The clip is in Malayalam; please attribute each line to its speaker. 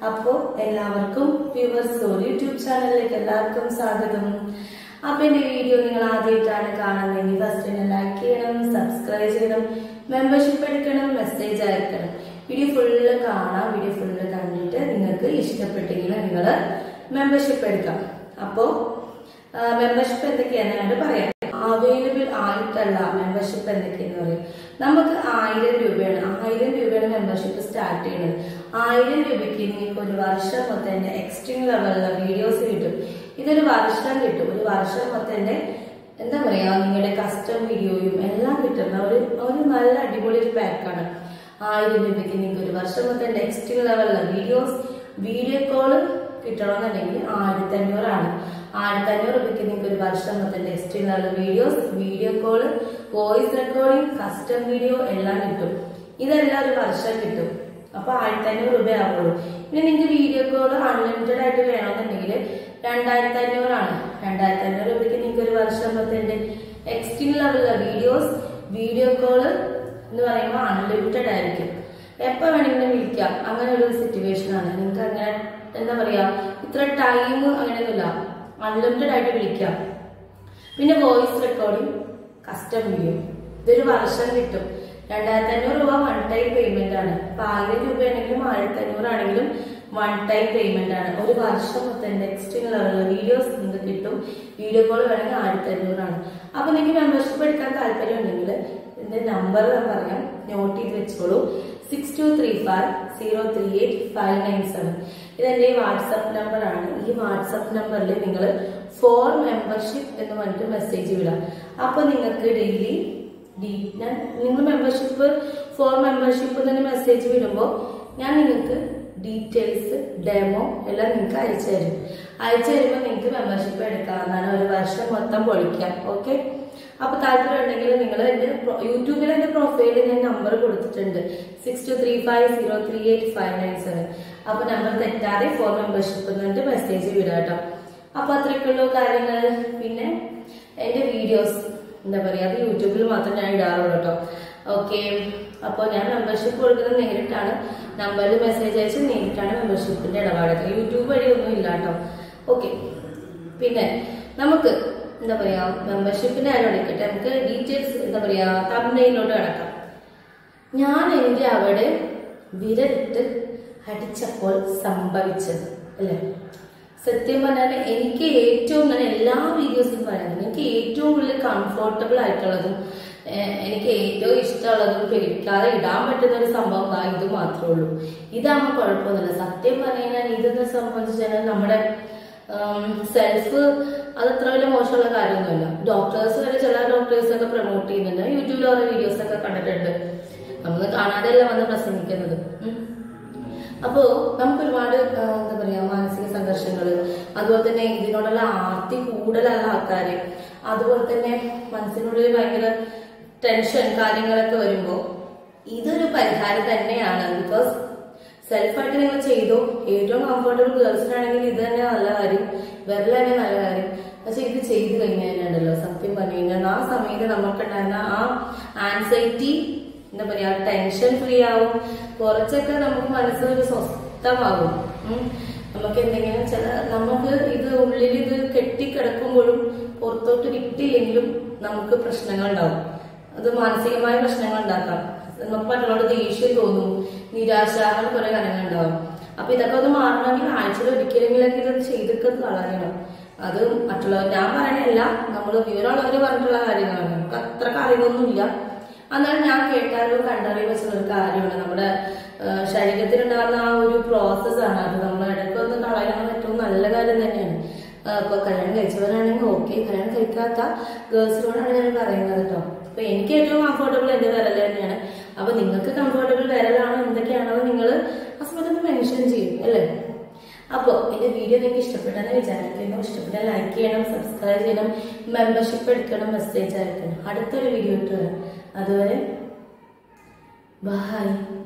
Speaker 1: അപ്പോൾ എല്ലാവർക്കും വ്യൂവേഴ്സ് യൂട്യൂബ് ചാനലിലേക്ക് എല്ലാവർക്കും സ്വാഗതം. അപ്പോൾ എൻ്റെ വീഡിയോ നിങ്ങൾ ആദ്യമായിട്ടാണ് കാണുന്നതെങ്കിൽ ഫസ്റ്റ് ലൈക്ക് ചെയ്യണം, സബ്സ്ക്രൈബ് ചെയ്യണം, മെമ്പർഷിപ്പ് എടുക്കണം, മെസ്സേജ് അയക്കണം. വീഡിയോ ഫുള്ള് കാണാം. വീഡിയോ ഫുള്ള് കണ്ടിട്ട് നിങ്ങൾക്ക് ഇഷ്ടപ്പെട്ടെങ്കിൽ നിങ്ങൾ മെമ്പർഷിപ്പ് എടുക്കാം. അപ്പോൾ മെമ്പർഷിപ്പ് എന്തൊക്കെയാണെന്ന് പറയാം. അവൈലബിൾ ആയിട്ടുള്ള മെമ്പർഷിപ്പ് എന്തൊക്കെയാന്ന് പറയും. നമുക്ക് 1000 രൂപയാണ്. 1000 രൂപയാണ് മെമ്പർഷിപ്പ് സ്റ്റാർട്ട് ചെയ്യുന്നത്. 1000 രൂപയ്ക്ക് നിങ്ങൾക്ക് ഒരു വർഷം മൊത്തം എക്സ്ട്രീം ലെവലിലുള്ള വീഡിയോസ് കിട്ടും. ഇതൊരു വർഷം കിട്ടും. ഒരു വർഷം മൊത്തം എന്താ പറയാ, നിങ്ങളുടെ കസ്റ്റം വീഡിയോയും എല്ലാം കിട്ടുന്ന ഒരു നല്ല അടിപൊളി ഒരു പാക്കാണ്. 1000 രൂപയ്ക്ക് നിങ്ങൾക്ക് ഒരു വർഷം മൊത്തം എക്സ്ട്രീം ലെവലിലുള്ള വീഡിയോ കോള് കിട്ടണമെന്നുണ്ടെങ്കിൽ 1500 ആണ്. 1500 രൂപയ്ക്ക് നിങ്ങൾക്ക് ഒരു വർഷം മൊത്തം extreme level videos, video call, voice recording, custom video എല്ലാം കിട്ടും. ഇതെല്ലാം ഒരു വർഷം കിട്ടും. അപ്പൊ 1500 രൂപ ആവുള്ളൂ. പിന്നെ നിങ്ങൾക്ക് വീഡിയോ കോള് അൺലിമിറ്റഡ് ആയിട്ട് വേണമെന്നുണ്ടെങ്കിൽ 2500 ആണ്. 2500 രൂപയ്ക്ക് നിങ്ങൾക്ക് ഒരു വർഷം മൊത്തം എക്സ്ട്രീം ലെവലിലുള്ള വീഡിയോസ്, വീഡിയോ കോള് എന്ന് പറയുമ്പോൾ അൺലിമിറ്റഡ് ആയിരിക്കും. എപ്പോ വേണമെങ്കിലും വിളിക്കാം. അങ്ങനെ ഒരു സിറ്റുവേഷൻ ആണ്. നിങ്ങൾക്ക് അങ്ങനെ എന്താ പറയാ, ഇത്ര ടൈം അങ്ങനെയൊന്നുമില്ല, അൺലിമിറ്റഡ് ആയിട്ട് വിളിക്കാം. പിന്നെ വോയിസ് റെക്കോർഡിംഗ്, കസ്റ്റം വീഡിയോ ഇതൊരു വർഷം കിട്ടും. 2500 രൂപ വൺ ടൈം പേയ്മെന്റ് ആണ്. അപ്പൊ 1000 രൂപയാണെങ്കിലും 1500 ആണെങ്കിലും വൺ ടൈം പേയ്മെന്റ് ആണ്. ഒരു വർഷം മൊത്തം എക്സ്ട്രീം ലെവലിലുള്ള വീഡിയോസ് നിങ്ങൾക്ക് കിട്ടും. വീഡിയോ കോൾ വേണമെങ്കിൽ 1500 ആണ്. അപ്പൊ നിങ്ങൾക്ക് മെമ്പർഷിപ്പ് എടുക്കാൻ താല്പര്യം ഉണ്ടെങ്കിൽ ഇതിന്റെ നമ്പർ ഞാൻ പറയാം, നോട്ട് ചെയ്ത് വെച്ചോളൂ. 6235038597. ഇതെന്റെ വാട്സപ്പ് നമ്പർ ആണ്. ഈ വാട്സപ്പ് നമ്പറിൽ നിങ്ങൾ ഫോർ മെമ്പർഷിപ്പ് എന്ന് പറഞ്ഞിട്ട് മെസ്സേജ് വിടാം. അപ്പൊ നിങ്ങൾക്ക് ഡെയിലി നിങ്ങൾ മെമ്പർഷിപ്പ് ഫോർ മെമ്പർഷിപ്പ് തന്നെ മെസ്സേജ് വിടുമ്പോൾ ഞാൻ നിങ്ങൾക്ക് ഡീറ്റെയിൽസ്, ഡെമോ എല്ലാം നിങ്ങൾക്ക് അയച്ചു തരും. അയച്ചു തരുമ്പോൾ നിങ്ങൾക്ക് മെമ്പർഷിപ്പ് എടുക്കാവുന്നതാണ്. ഒരു വർഷം മൊത്തം പൊളിക്കാം. ഓക്കെ. അപ്പൊ താല്പര്യം ഉണ്ടെങ്കിൽ നിങ്ങൾ എന്റെ യൂട്യൂബിൽ എന്റെ പ്രൊഫൈലിൽ ഞാൻ നമ്പർ കൊടുത്തിട്ടുണ്ട്, 6235038597. അപ്പൊ നമ്പർ തെറ്റാതെ ഫോർ മെമ്പർഷിപ്പ് എന്നിട്ട് മെസ്സേജ് വിടാട്ടോ. അപ്പൊ അത്രയ്ക്കുള്ള കാര്യങ്ങൾ. പിന്നെ എന്റെ വീഡിയോസ് എന്താ പറയാ, അത് യൂട്യൂബിൽ മാത്രം ഞാൻ ഇടാറുള്ളൂ കേട്ടോ. ഓക്കെ. അപ്പോൾ ഞാൻ മെമ്പർഷിപ്പ് കൊടുക്കുന്നത് നേരിട്ടാണ്. നമ്പറിൽ മെസ്സേജ് അയച്ച് നേരിട്ടാണ് മെമ്പർഷിപ്പിന്റെ ഇടപാടൊക്കെ. യൂട്യൂബ് വഴി ഒന്നും ഇല്ല കേട്ടോ. ഓക്കെ. പിന്നെ നമുക്ക് എന്താ പറയാ, മെമ്പർഷിപ്പിന്റെ കാര്യം എടുക്കട്ടെ. നമുക്ക് ഡീറ്റെയിൽസ് എന്താ പറയാ, തംബ്നെയിലോട്ട് കിടക്കാം. ഞാൻ എന്റെ അവിടെ വിരലിട്ട് അടിച്ചപ്പോൾ സംഭവിച്ചത് അല്ലെ. സത്യം പറഞ്ഞാൽ എനിക്ക് ഏറ്റവും, ഞാൻ എല്ലാ വീഡിയോസും പറയുന്നത്, എനിക്ക് ഏറ്റവും കൂടുതൽ കംഫോർട്ടബിൾ ആയിട്ടുള്ളതും എനിക്ക് ഏറ്റവും ഇഷ്ടമുള്ളതും പേടിക്കാതെ ഇടാൻ പറ്റുന്ന ഒരു സംഭവം ഇത് മാത്രമേ ഉള്ളൂ. ഇതാകുമ്പോൾ കുഴപ്പമൊന്നുമില്ല. സത്യം പറഞ്ഞു കഴിഞ്ഞാൽ ഇതെന്ന് സംബന്ധിച്ചാൽ നമ്മുടെ സെൽഫ് അത് അത്ര വലിയ മോശമുള്ള കാര്യമൊന്നുമില്ല. ഡോക്ടേഴ്സ് വരെ, ചില ഡോക്ടേഴ്സ് ഒക്കെ പ്രൊമോട്ട് ചെയ്യുന്നുണ്ട്. യൂട്യൂബിൽ ഓരോ വീഡിയോസ് ഒക്കെ കണ്ടിട്ടുണ്ട്. നമ്മൾ കാണാതെയല്ല വന്ന് പ്രസംഗിക്കുന്നത്. അപ്പോ നമുക്ക് ഒരുപാട് എന്താ പറയാ, മാനസിക സംഘർഷങ്ങള്, അതുപോലെ തന്നെ ഇതിനോടുള്ള ആർത്തി കൂടുതലുള്ള ആൾക്കാര്, അതുപോലെ തന്നെ മനസ്സിനുള്ളിൽ ഭയങ്കര ടെൻഷൻ കാര്യങ്ങളൊക്കെ വരുമ്പോ ഇതൊരു പരിഹാരം തന്നെയാണ്. ബിക്കോസ് സെൽഫായിട്ട് നിങ്ങൾ ചെയ്തു. ഏറ്റവും കംഫർട്ടബിൾ ഗേൾസിനാണെങ്കിൽ ഇത് തന്നെ നല്ല കാര്യം, വിരൽ തന്നെ നല്ല കാര്യം. പക്ഷെ ഇത് ചെയ്തു കഴിഞ്ഞാലുണ്ടല്ലോ, സത്യം പറഞ്ഞു കഴിഞ്ഞാൽ ആ സമയത്ത് നമുക്കുണ്ടായിരുന്ന ആ ആൻസൈറ്റി എന്താ പറയാ, ടെൻഷൻ ഫ്രീ ആവും. കുറച്ചൊക്കെ നമുക്ക് മനസ്സിലൊരു സ്വസ്ഥമാകും. നമുക്ക് എന്തെങ്കിലും നമുക്ക് ഇത് ഉള്ളിൽ ഇത് കെട്ടിക്കിടക്കുമ്പോഴും പുറത്തോട്ട് കിട്ടിയില്ലെങ്കിലും നമുക്ക് പ്രശ്നങ്ങൾ ഉണ്ടാവും. അത് മാനസികമായ പ്രശ്നങ്ങൾ ഉണ്ടാക്കാം. നമുക്ക് മറ്റുള്ളവരോട് ദേഷ്യം തോന്നും, നിരാശ, അങ്ങനെ കുറെ കാര്യങ്ങൾ ഉണ്ടാവും. അപ്പൊ ഇതൊക്കെ ഒന്ന് മാറണമെങ്കിൽ ആഴ്ചയിൽ ഒരിക്കലെങ്കിലൊക്കെ ഇത് ചെയ്തൊക്കെ കളയണം. അത് മറ്റുള്ളവർ, ഞാൻ പറയണല്ല, നമ്മൾ വിവരമുള്ളവര് പറഞ്ഞിട്ടുള്ള കാര്യങ്ങളാണ്. നമുക്ക് അത്ര കാര്യങ്ങളൊന്നുമില്ല. എന്നാലും ഞാൻ കേട്ടറിവ് കണ്ടറിവ് വെച്ചുള്ള ഒരു കാര്യമാണ്. നമ്മുടെ ശരീരത്തിലുണ്ടാകുന്ന ആ ഒരു പ്രോസസ്സാണ് അത്. നമ്മൾ ഇടയ്ക്കൊന്ന് കളയാൻ ഏറ്റവും നല്ല കാര്യം തന്നെയാണ്. ഇപ്പൊ കല്യാണം കഴിച്ചവരാണെങ്കിൽ ഓക്കെ, കല്യാണം കഴിക്കാത്ത ഗേൾസിനോടാണ് ഞാൻ പറയുന്നത് കേട്ടോ. അപ്പൊ എനിക്ക് ഏറ്റവും കംഫർട്ടബിൾ എന്റെ വിരൽ തന്നെയാണ്. അപ്പൊ നിങ്ങൾക്ക് കംഫർട്ടബിൾ വിരലാണോ എന്തൊക്കെയാണോ നിങ്ങൾ ഹസ്ബൻഡ് മെൻഷൻ ചെയ്യും അല്ലേ. അപ്പോൾ എന്റെ വീഡിയോ നിങ്ങൾക്ക് ഇഷ്ടപ്പെട്ടെന്ന് വിചാരിക്കുന്നു. ഇഷ്ടപ്പെട്ടാൽ ലൈക്ക് ചെയ്യണം, സബ്സ്ക്രൈബ് ചെയ്യണം, മെമ്പർഷിപ്പ് എടുക്കണം, മെസ്സേജ് അയക്കണം. അടുത്തൊരു വീഡിയോ ഇട്ട് വരാം. അതുവരെ ബൈ.